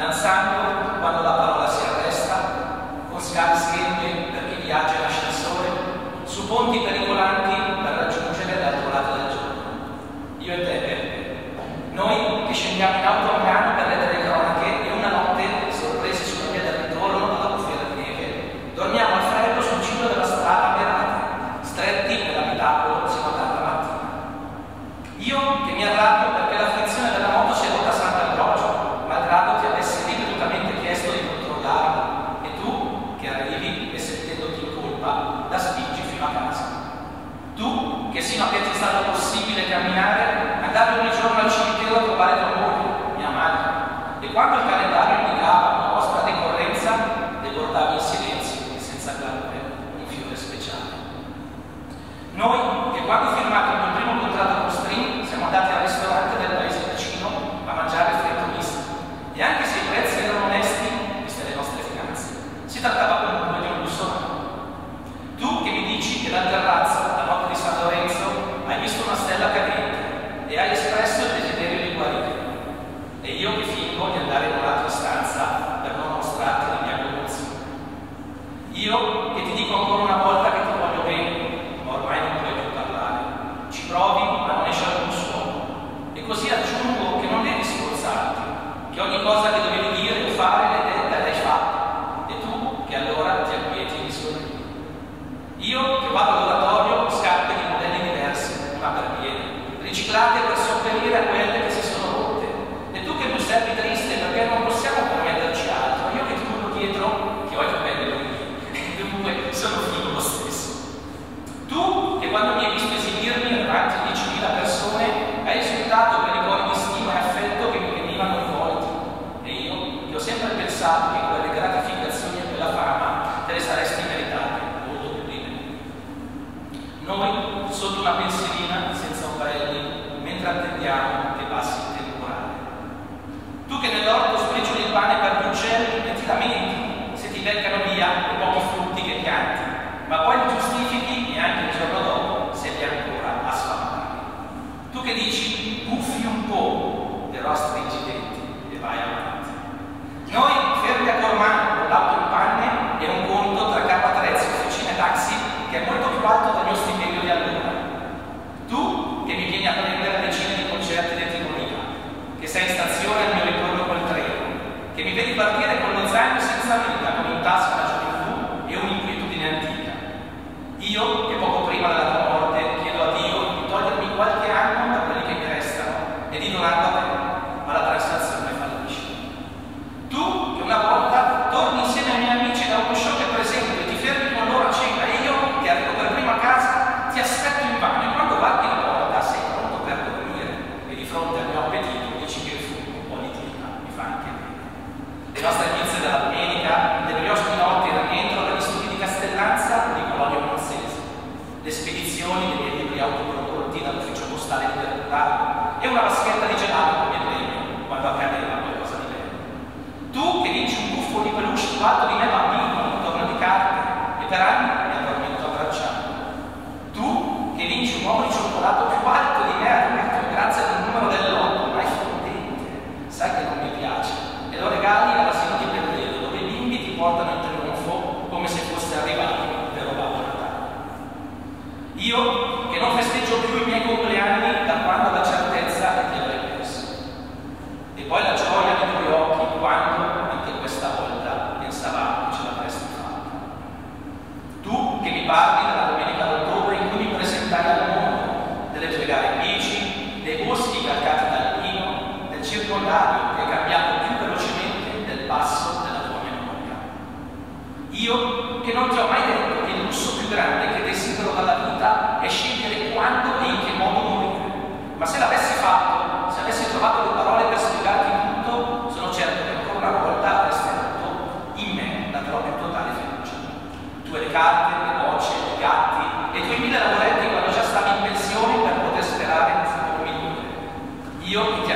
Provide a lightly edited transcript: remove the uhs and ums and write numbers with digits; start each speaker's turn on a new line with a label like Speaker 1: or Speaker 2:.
Speaker 1: danzando quando la parola si arresta, con scale schiette per chi viaggia in ascensore, su ponti pericolanti per raggiungere l'altro lato del giorno. Io e te, Peppe, noi che scendiamo in auto a Milano per le telecronache e una notte, sorpresi sulla via del ritorno dalla bufera di neve, dormiamo al freddo sul ciglio della strada perate, stretti nell'abitacolo sino a tarda mattina. Io che mi arrabbio perché la frizione della moto si è rotta a Sant'Ambrogio, malgrado ti avessi ripetutamente chiesto di controllarla, e tu che arrivi e sentendoti in colpa la spingi fino a casa. Tu che sino a che ti è stato possibile camminare andavi ogni giorno al cimitero a trovare tua moglie, mia madre, e quando il calendario indicava una vostra decorrenza le guardavi in silenzio e senza calore un fiore speciale. Noi che quando firmato il mio primo contratto con Stream siamo andati al ristorante del paese vicino a mangiare fritto misto, e anche se i prezzi erano onesti, viste le nostre finanze, si trattava comunque di un lusso nuovo. Tu che mi dici che dal terrazzo, la notte di San Lorenzo, hai visto una stella cadente e hai espresso il desiderio di guarire, e io che fingo di andare in un'altra stanza per non mostrarti la mia commozione. Io che ti dico ancora una volta che ti voglio bene, ma ormai non puoi più parlare. Ci provi, ma non esce alcun suono. E così aggiungo che non devi sforzarti, che ogni cosa che dovevi dire o fare l'hai fatta, e tu che allora ti acquieti e mi sorridi. Io che vado all'oratorio con scarpe di modelli diversi, una per piede, riciclate per sopperire a quelle che si sono rotte, e tu che mi osservi triste perché non possiamo permetterci altro, io che ti corro dietro, che ho i capelli lunghi, e dunque sono figo lo stesso. Tu che quando mi hai visto esibirmi davanti a 10.000 persone hai esultato per i cori di stima e affetto che mi venivano rivolti, e io che ho sempre pensato che quelle gratificazioni e quella fama te le saresti meritate molto più di me. Noi sotto una pensierina senza ombrelli mentre attendiamo che passi il temporale. Tu che nell'orto sbricioli il pane per gli uccelli e ti lamenti se ti beccano via i pochi frutti che pianti, ma poi li giustifichi e anche il giorno dopo sei ancora a sfamare. Tu che dici buffi un po', però stringi i denti e vai avanti. Noi fermi a Cormano con l'auto in panne e un conto tra K3 e officine taxi che è molto più alto del mio stipendio di allora. Tu che mi vieni a prendere a decine di concerti di Tivoli, che sei in stazione al mio ritorno col treno, che mi vedi partire con lo zaino senza vita, con in tasca la gioventù e un'inquietudine antica. Io che poco prima della tua morte chiedo a Dio di togliermi qualche anno da quelli che mi restano e di donarlo a te, ma la transazione fallisce. Tu che una volta torni insieme ai miei amici da uno show che presento e ti fermi con loro a cena, e io che arrivo per prima a casa ti aspetto in bagno, e quando varchi la porta sei pronto per dormire e di fronte al mio appetito dici che il fumo un po' di clima mi fa anche bene. Le nostre pizze della domenica, le brioche notti in rientro dagli studi di Castellanza di Colonio Monzese, le spedizioni dei miei libri autoprodotti dall'ufficio postale di Bertolaro e una vaschetta di gelato come premio quando accadeva qualcosa di bello. Tu che vinci un buffo di peluche più alto di me bambino, un torno di carte, e per anni mi addormento abbracciato. Tu che vinci un uovo di cioccolato più alto di me adulto grazie al numero dell'otto, ma è fondente, sai che non mi piace, e lo regali all'asilo di Pedredo, dove i bimbi ti portano in trionfo come se fosse arrivato il vero Babbo Natale. Io che non festeggio più i miei compleanni da quando la certezza è che avrei perso. E poi la gioia nei tuoi occhi quando, anche questa volta, pensavamo che ce l'avresti fatta. Tu che mi parli della domenica d'ottobre in cui mi presentai al mondo, delle tue gare in bici, dei boschi calcati dal pino, del circondario che è cambiato più velocemente del passo della tua memoria. Io che non ti ho mai detto che il lusso più grande che desidero dalla vita è scegliere quando e in che modo morire, ma se l'avessi fatto, se avessi trovato le parole per spiegarti tutto, sono certo che ancora una volta avresti avuto in me la tua più totale fiducia. Tu e le carte, le bocce, i gatti e i tuoi 1000 lavoretti quando già stavi in pensione per poter sperare in un futuro migliore. Io che ti